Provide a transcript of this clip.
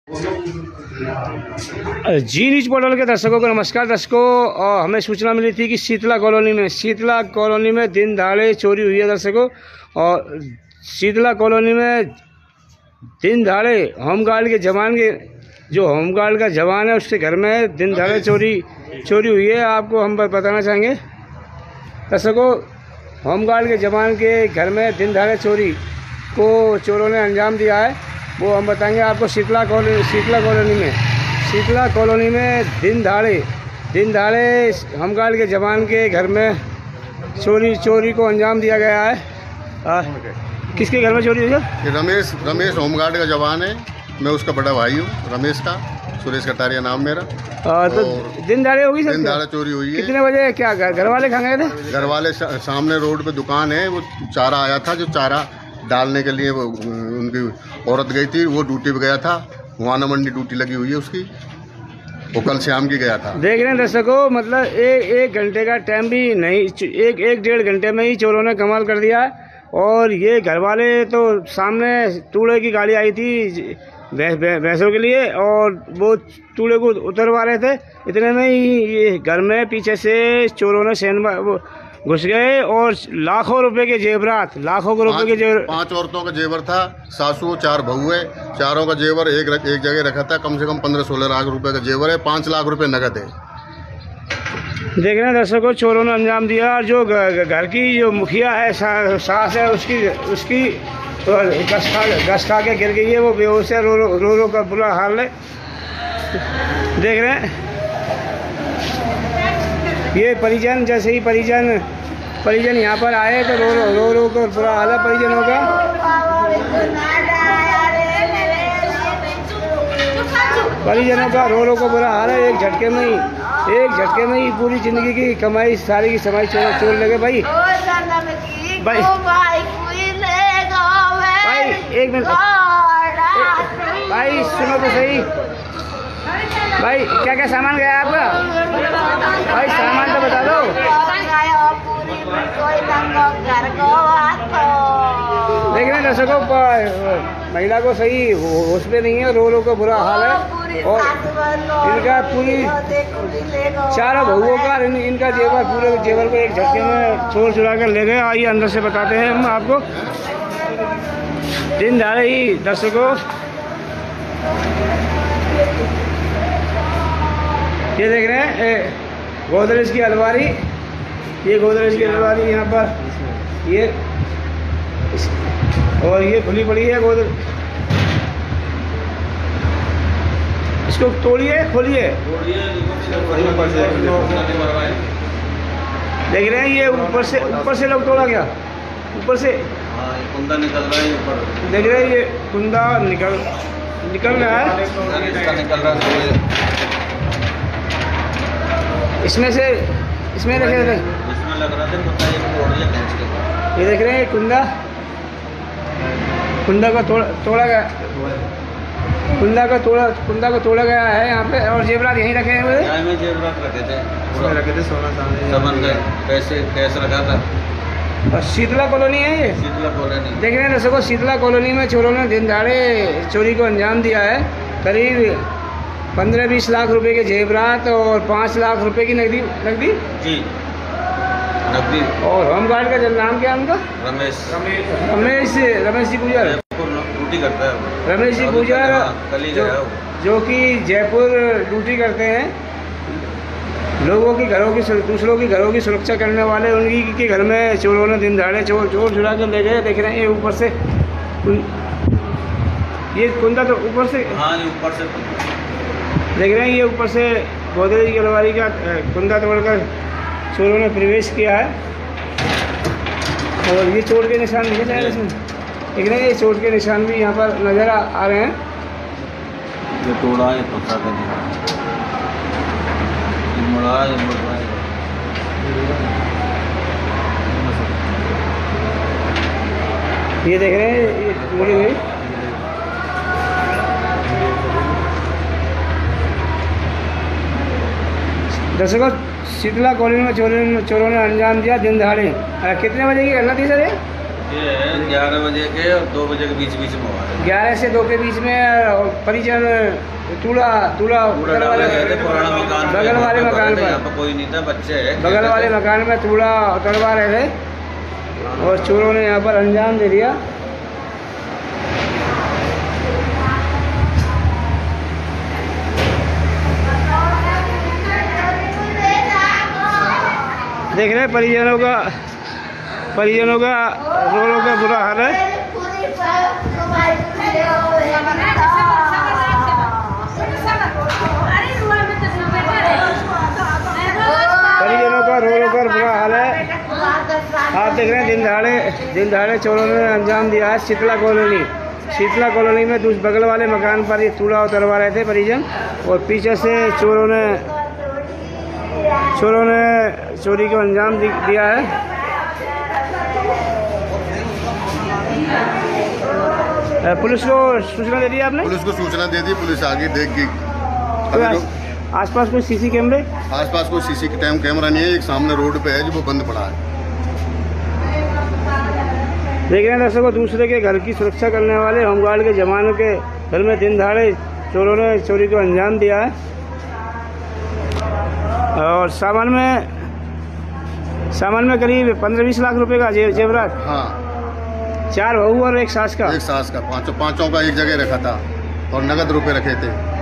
जी news portal के दर्शकों को नमस्कार। दर्शकों, हमें सूचना मिली थी कि शीतला कॉलोनी में दिन दहाड़े चोरी हुई है। दर्शकों, और शीतला कॉलोनी में दिन दहाड़े होमगार्ड के जवान के जो होमगार्ड का जवान है उसके घर में दिन दहाड़े चोरी हुई है। आपको हम बताना चाहेंगे दर्शकों, होमगार्ड के जवान के घर में दिन दहाड़े चोरी को चोरों ने अंजाम दिया है। वो हम बताएंगे आपको। शीतला कॉलोनी में दिन दहाड़े होमगार्ड के जवान के घर में चोरी को अंजाम दिया गया है। किसके घर में चोरी हुई है? रमेश होमगार्ड का जवान है। मैं उसका बड़ा भाई हूँ, रमेश का। सुरेश कटारिया नाम मेरा। तो दिन दहाड़े होगी सर? दिन दहाड़े चोरी हुई है। कितने बजे? क्या घर वाले कहाँ गए थे? घर वाले सामने रोड पे दुकान है, वो चारा आया था, जो चारा डालने के लिए वो उनकी औरत गई थी, वो ड्यूटी पे गया था। मुआना मंडी ड्यूटी लगी हुई है उसकी, वो कल शाम की गया था। देख रहे हैं दर्शकों, मतलब एक घंटे का टाइम भी नहीं, एक डेढ़ घंटे में ही चोरों ने कमाल कर दिया है। और ये घर वाले तो सामने टूड़े की गाड़ी आई थी भैंसों के लिए, और वो टूड़े को उतरवा रहे थे। इतने में ही ये घर में पीछे से चोरों ने घुस गए और लाखों रुपए के जेवरात, 5 औरतों का जेवर था, सासू 4 बहू है, चारों का जेवर एक जगह रखा था। कम से कम 15-16 लाख रुपए का जेवर है, 5 लाख रुपए नकद है। देख रहे हैं दर्शकों, चोरों ने अंजाम दिया। और जो घर की जो मुखिया है, सास है, उसकी गस खा के गिर गई है, वो बेहोश है। रो का बुरा हाल है। देख रहे हैं ये परिजन, जैसे ही परिजन यहाँ पर आए तो रो कर बुरा हाल है परिजनों का। रो का बुरा हाल है। एक झटके में ही पूरी जिंदगी की कमाई, सारी की समाई चोर लगे। भाई एक मिनट भाई, सुनो तो सही भाई, क्या क्या सामान गया आपका? भाई सामान तो बता दो। देख रहे हैं दर्शकों, महिला को सही होश पे नहीं है, रो का बुरा हाल है। और इनका पूरी 4 बहुओं का इनका जेवर, पूरे जेवर को एक झटके में चोर चुरा कर ले गए। आइए अंदर से बताते हैं हम आपको। दिन दहाड़े ही दर्शकों, ये देख रहे हैं गोदरेज की अलमारी, यहाँ पर ये, और ये खुली पड़ी है गोदरेज। इसको तोड़िए, खोलिए। देख रहे हैं ये ऊपर से लोग तोड़ा गया, ऊपर से कुंदा निकल रहा है ऊपर। देख रहे हैं ये कुंदा निकल रहा है। इसमें रखे थे, इसमें लग रहा था कुत्ता, ये तोड़ लिया खींच के। ये देख रहे हैं कुंदा का तोड़ा गया, कुंदा को तोड़ा गया है यहाँ पे। और जेवरात यहीं रखे हुए, यहाँ में जेवरात रखे थे, सोना सामान का कैश रखा था। और शीतला कॉलोनी है ये, शीतला कॉलोनी। देख रहे हैं दर्शकों, शीतला कॉलोनी में चोरों ने दिन दहाड़े चोरी को अंजाम दिया है। करीब 15-20 लाख रुपए के जेवरात और 5 लाख रुपए की नकदी जी, नकदी। और होमगार्ड का नाम क्या है उनका? रमेश जी गुजर ड्यूटी करता है। रमेश जी गुजर जो कि जयपुर ड्यूटी करते हैं। लोगों की दूसरों की घरों की सुरक्षा करने वाले, उन्हीं के घर में चोरों ने दिन दहाड़े चोर चुरा कर ले गए। देख रहे हैं ये ऊपर से ये कुंदा, तो ऊपर से, हाँ ऊपर से देख रहे हैं ये ऊपर से गोदरेज की अलमारी का कुंदा तोड़कर चोरों ने प्रवेश किया है। और ये चोट के निशान दिखे जाए इसमें, देख रहे हैं ये चोट के निशान भी यहाँ पर नजर आ रहे हैं। ये तोड़ा है, ये देख रहे हैं ये मुड़ी हुई। दर्शकों, शीतला कॉलोनी में चोरों ने अंजाम दिया दिन दहाड़े। कितने बजे की घटना थी सर ये? ये 11 बजे के और 2 बजे के बीच में हुआ है। 11 से 2 के बीच में परिजन तूला बगल वाले पुराना मकान, बगल वाले मकान पर, यहाँ पर कोई नहीं था, बच्चे बगल वाले मकान में तूला उतरवा रहे थे और चोरों ने यहाँ पर अंजाम दे दिया। देख रहे हैं परिजनों का रो का बुरा हाल है। परिजनों का रो कर बुरा हाल है। आप देख रहे हैं दिन दहाड़े चोरों ने अंजाम दिया है शीतला कॉलोनी में बगल वाले मकान पर ये तूला उतरवा रहे थे परिजन, और पीछे से चोरों ने चोरी को अंजाम दिया है। पुलिस को सूचना दे दी आपने? पुलिस को सूचना दे दी, पुलिस आगे देख गई। आसपास कोई सीसी कैमरे? आसपास कोई सीसी कैमरा नहीं है, एक सामने रोड पे है जो वो बंद पड़ा है। देख रहे हैं दर्शकों, दूसरे के घर की सुरक्षा करने वाले होमगार्ड के जवानों के घर में दिन दहाड़े चोरों ने चोरी को अंजाम दिया है। और सामान में करीब 15-20 लाख रुपए का जेवरात। हाँ, 4 बहू और एक सास का पांचों का एक जगह रखा था और नगद रुपए रखे थे।